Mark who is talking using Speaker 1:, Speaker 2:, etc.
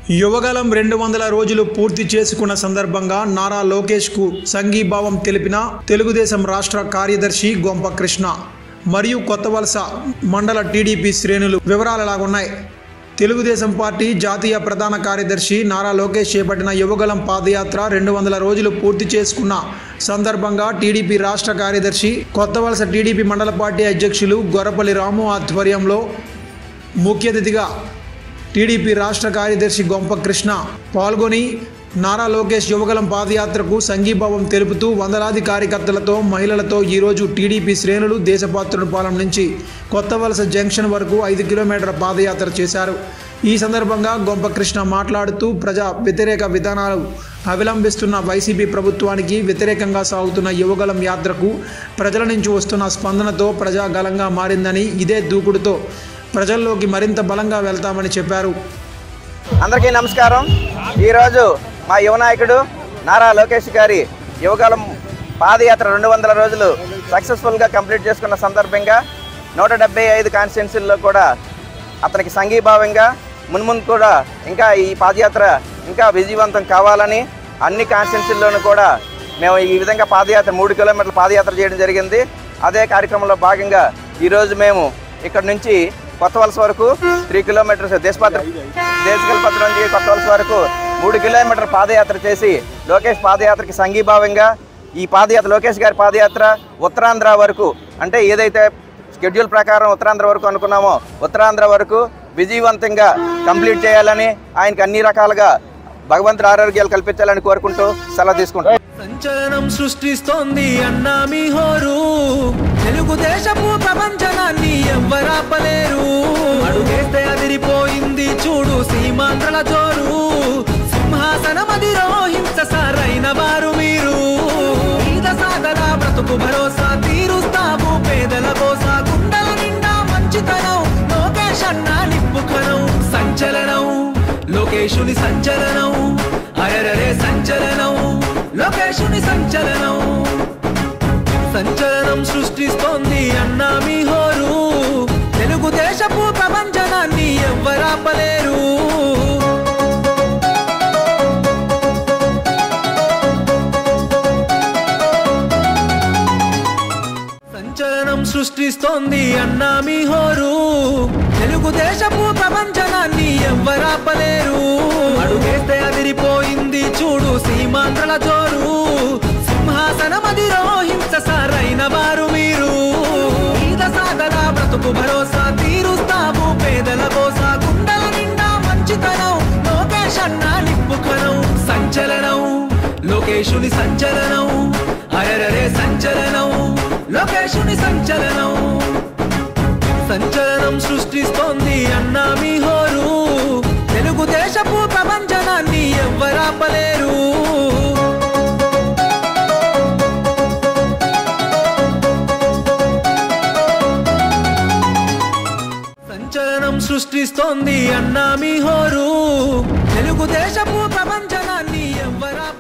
Speaker 1: యువగలం 200 రోజులు పూర్తి చేసుకున్న సందర్భంగా నారా లోకేష్ కు సంఘీభావం తెలిపిన తెలుగుదేశం రాష్ట్ర కార్యదర్శి గొంప కృష్ణ మరియు కొత్తవలస మండల టీడీపీ శ్రేణులు వివరాలలాగున్నాయి। తెలుగుదేశం పార్టీ జాతీయ ప్రధాన కార్యదర్శి నారా లోకేష్ చేపట్టిన యువగలం పాదయాత్ర 200 రోజులు పూర్తి చేసుకున్న సందర్భంగా టీడీపీ రాష్ట్ర కార్యదర్శి కొత్తవలస టీడీపీ మండల పార్టీ అధ్యక్షులు గొర్రపల్లి రాము ఆధ్వర్యంలో ముఖ్య అతిథిగా టీడీపీ రాష్ట్ర కార్యదర్శి గొంప కృష్ణ పాల్గొని నారా లోకేష్ యువగలం పాదయాత్రకు సంఘీభావం తెలుపుతూ వందలాది కార్యకర్తలతో మహిళలతో ఈరోజు టీడీపీ శ్రేణులు దేశపాత్రునిపాలెం నుంచి కొత్తవలస జంక్షన్ వరకు 5 కిలోమీటర్ల పాదయాత్ర చేశారు। ఈ సందర్భంగా గొంప కృష్ణ మాట్లాడుతూ ప్రజా వ్యతిరేక విధానాలు అవలంబిస్తున్న వైసీపీ ప్రభుత్వానికి వ్యతిరేకంగా సాగుతున్న యువగలం యాత్రకు ప్రజల నుంచి వస్తున్న స్పందనతో ప్రజాగలంగా మారిందని ఇదే దూకుడుతో ప్రజల్లోకి మరింత బలంగా వెళ్తామని చెప్పారు।
Speaker 2: అందరికీ నమస్కారం। ఈరోజు మా యువ నాయకుడు నారా లోకేష్ గారి యువగలం పాదయాత్ర 200 రోజులు సక్సెస్ఫుల్గా కంప్లీట్ చేసుకున్న సందర్భంగా 175 కాన్స్టిట్యున్సీల్లో కూడా అతనికి సంఘీభావంగా మున్ముందు కూడా ఇంకా ఈ పాదయాత్ర ఇంకా విజయవంతం కావాలని అన్ని కాన్స్టిట్యున్సీల్లోనూ కూడా మేము ఈ విధంగా పాదయాత్ర 3 కిలోమీటర్ల పాదయాత్ర చేయడం జరిగింది। అదే కార్యక్రమంలో భాగంగా ఈరోజు మేము ఇక్కడ నుంచి కొత్తవలస వరకు 3 కిలోమీటర్స్ దేశకల్పత్ర నుంచి కొత్తవలస వరకు 3 కిలోమీటర్ల పాదయాత్ర చేసి లోకేష్ పాదయాత్రకి సంఘీభావంగా ఈ పాదయాత్ర లోకేష్ గారి పాదయాత్ర ఉత్తరాంధ్ర వరకు అంటే ఏదైతే షెడ్యూల్ ప్రకారం ఉత్తరాంధ్ర వరకు అనుకున్నామో ఉత్తరాంధ్ర వరకు విజయవంతంగా కంప్లీట్ చేయాలని ఆయనకు అన్ని రకాలుగా భగవంతుడు ఆరోగ్యాలు కల్పించాలని కోరుకుంటూ సెలవు తీసుకుంటాం।
Speaker 3: సంచలనం సృష్టిస్తోంది అన్నా మీ హోరు తెలుగుదేశపు ప్రపంచనాన్ని ఎవ్వరాపలేరు అడుగేస్తే అదిరిపోయింది చూడు సీమాంధ్రల జోరు సింహాసనం అధిరోహించ సారైన వారు మీరు ఈద సాగల బ్రతుకు భరోసా తీరుస్తావు పేదల కోసా గుండెల నిండా మంచితనం లోకేష్ అన్నా నిప్పుకనం సంచలనం లోకేశుని సంచలనం అరెరరే సంచలనం లోకేశుని సంచలనం సంచలనం సృష్టిస్తోంది అన్నా మీ హోరు తెలుగుదేశపు ప్రపంచనాన్ని ఎవ్వరాపలేరు సంచలనం సృష్టిస్తోంది అన్నా మీ హోరు తెలుగుదేశపు ప్రపంచనాన్ని ఎవ్వరాపలేరు అడుగేస్తే అదిరిపోయింది చూడు సీమాంధ్రల జోరు సింహాసనం అధిరోహించ సారైన వారు మీరు ఈద సాగల బ్రతుకు భరోసా తీరుస్తావు పేదల కోసా గుండెల నిండా మంచితనం లోకేష్ అన్నా నిప్పుకనం సంచలనం లోకేశుని సంచలనం అరెరరే సంచలనం లోకేశుని సంచలనం సంచలనం సృష్టిస్తోంది అన్నా మీ హోరు తెలుగుదేశపు ప్రపంచనాన్ని ఎవ్వరాపలేరు సంచలనం సృష్టిస్తోంది అన్నా మీ హోరు తెలుగుదేశపు ప్రపంచనాన్ని ఎవ్వరా